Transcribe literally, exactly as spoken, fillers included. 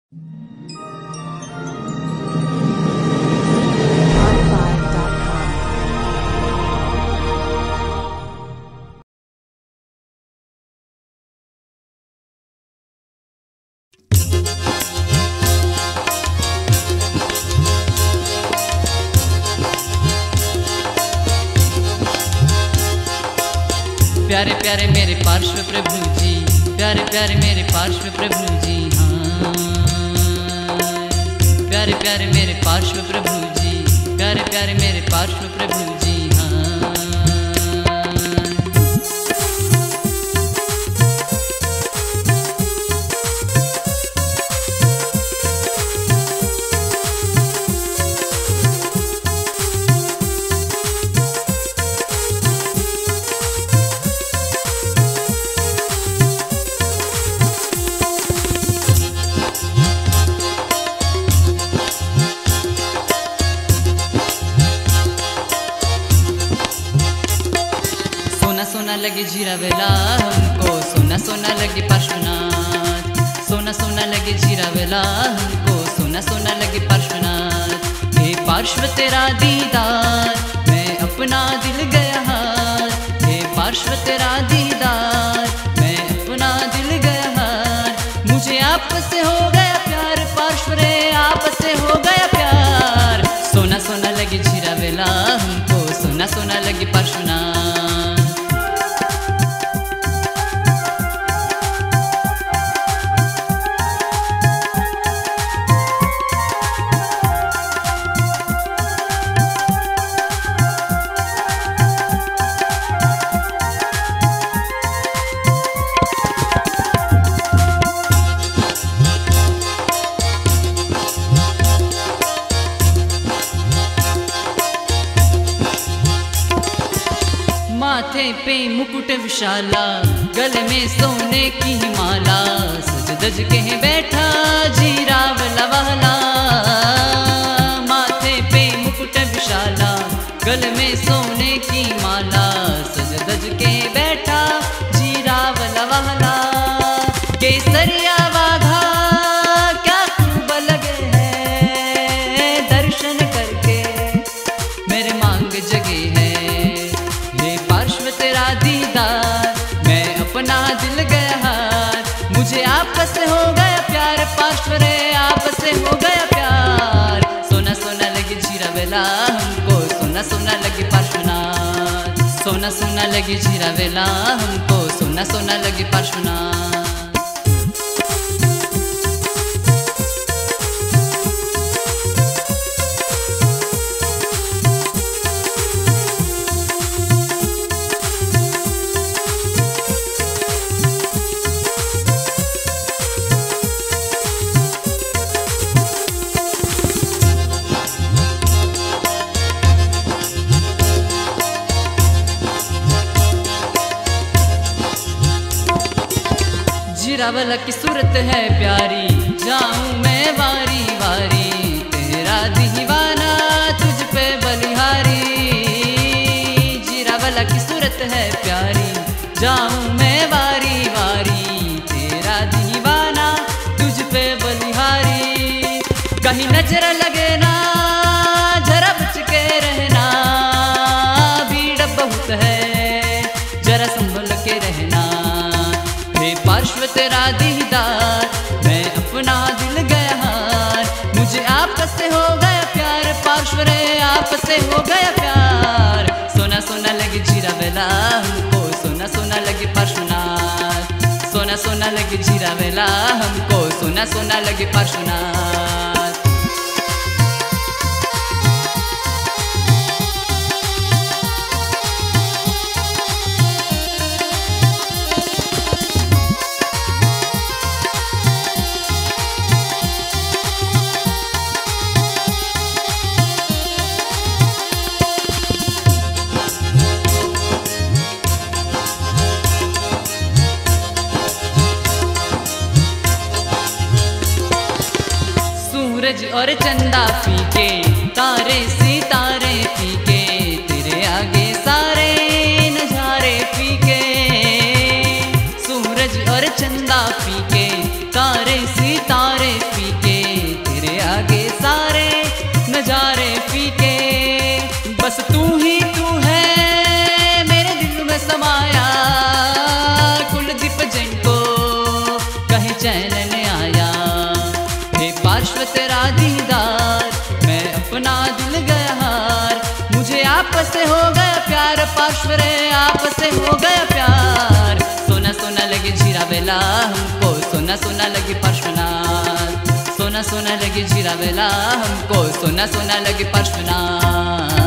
प्यारे प्यारे मेरे पार्श्व प्रभु जी, प्यारे प्यारे मेरे पार्श्व प्रभु जी, हाँ। प्यारे प्यारे मेरे पार्श्व प्रभु जी, प्यारे प्यारे मेरे पार्श्व प्रभु जी, हाँ। सोना सोना लगे जीरा वेला हमको, सोना सोना लगे पार्श्वनाथ, सोना सोना लगे जीरा वेला हमको, सोना सोना लगे पार्श्वनाथ। हे पार्श्व तेरा दीदार, मैं अपना दिल गया हार। हे पार्श्व तेरा दीदार, मैं अपना दिल गया हार। मुझे आपसे हो गया प्यार, पार्श्व रे आपसे हो गया प्यार। सोना सोना लगे जीरा वेला हमको, सोना सोना लगे पार्श्वनाथ। माथे पे मुकुट विशाला, गले में सोने की माला, सज धज के बैठा जीरा वाला वाला। माथे पे मुकुट विशाला, गले में सोने की माला, सज धज के बैठा जीरा वाला वाला। केसरिया वाघा क्या खूब लगे है, दर्शन करके मेरे मांग जगे है। तेरा दीदार, मैं अपना दिल गया हार। मुझे आपसे हो गया प्यार, पार्श्व रे आपसे हो गया प्यार। सोना सोना लगे जीरा वेला हमको, सोना सोना लगे पार्श्वनाथ। सोना सोना लगे जीरा वेला हमको, सोना सोना लगे पार्श्वनाथ। जीरा वाला की सूरत है प्यारी, जाऊं मैं वारी वारी। तेरा दीवाना तुझ पे बलिहारी। जीरा वाला की सूरत है प्यारी, जाऊं मैं वारी वारी। तेरा दीवाना तुझ पे बलिहारी। कहीं नजर लगे ना जरा बच के रहना, भीड़ बहुत है जरा संभल के रहना। हे पार्श्व तेरा दीदार, मैं अपना दिल गया हार। मुझे आपसे हो गया प्यार, पार्श्व रे आपसे हो गया प्यार। सोना सोना लगे जीरा वेला हमको, सोना सोना लगे पार्श्वनाथ। सोना सोना लगे जीरा वेला हमको, सोना सोना लगे पार्श्वनाथ। सूरज और चंदा फीके, तारे सितारे फीके, तेरे आगे सारे नजारे फीके। सूरज और चंदा फीके, तारे सितारे फीके, चैन ने आया। हे पार्श्व तेरा दीदार, मैं अपना दिल गया हार। मुझे आपस से हो गया प्यार, पार्श्व रे आपस से हो गया प्यार। सोना सोना लगे जीरा बेला हमको, सोना सोना लगे पार्श्वनाथ। सोना सोना लगे जीरा बेला हमको, सोना सोना लगे पार्श्वनाथ।